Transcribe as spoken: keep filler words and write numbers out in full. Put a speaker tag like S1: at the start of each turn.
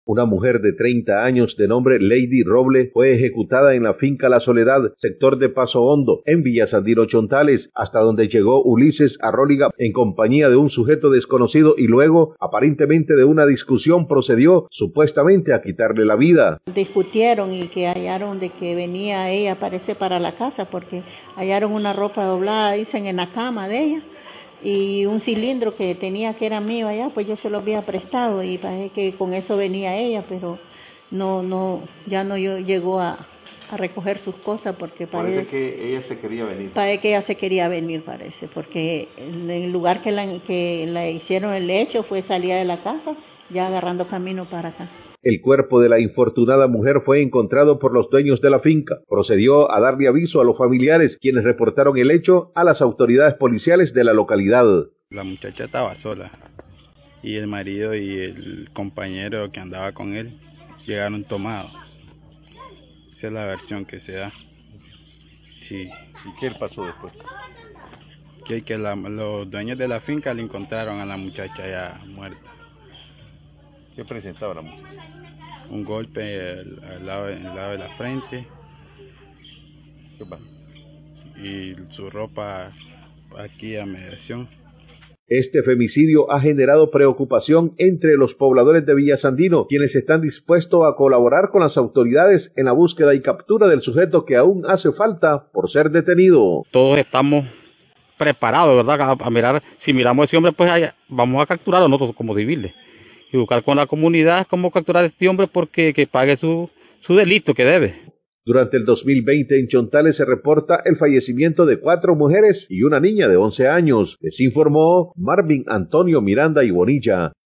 S1: Una mujer de treinta años de nombre Lady Roble fue ejecutada en la finca La Soledad, sector de Paso Hondo, en Villa Sandino Chontales, hasta donde llegó Ulises Arróliga en compañía de un sujeto desconocido y luego, aparentemente de una discusión, procedió supuestamente a quitarle la vida.
S2: Discutieron y que hallaron de que venía ella, parece, para la casa, porque hallaron una ropa doblada, dicen, en la cama de ella. Y un cilindro que tenía que era mío allá, pues yo se lo había prestado y parece que con eso venía ella, pero no, no, ya no yo, llegó a, a recoger sus cosas porque
S1: parece, parece que ella se quería venir.
S2: Parece que ella se quería venir, parece, porque en el lugar que la, que la hicieron el hecho fue salida de la casa, ya agarrando camino para acá.
S1: El cuerpo de la infortunada mujer fue encontrado por los dueños de la finca. Procedió a darle aviso a los familiares, quienes reportaron el hecho a las autoridades policiales de la localidad.
S3: La muchacha estaba sola y el marido y el compañero que andaba con él llegaron tomados. Esa es la versión que se da. Sí.
S1: ¿Y qué pasó después?
S3: Que, que la, los dueños de la finca le encontraron a la muchacha ya muerta.
S1: ¿Qué presentaba la mujer?
S3: Un golpe al, al, lado, al lado de la frente.
S1: ¿Qué pasa?
S3: Y su ropa aquí a mediación.
S1: Este femicidio ha generado preocupación entre los pobladores de Villa Sandino, quienes están dispuestos a colaborar con las autoridades en la búsqueda y captura del sujeto que aún hace falta por ser detenido.
S4: Todos estamos preparados, ¿verdad? A, a mirar, si miramos a ese hombre, pues allá, vamos a capturarlo nosotros como civiles. Y buscar con la comunidad cómo capturar a este hombre porque que pague su, su delito que debe.
S1: Durante el dos mil veinte en Chontales se reporta el fallecimiento de cuatro mujeres y una niña de once años. Les informó Marvin Antonio Miranda y Bonilla.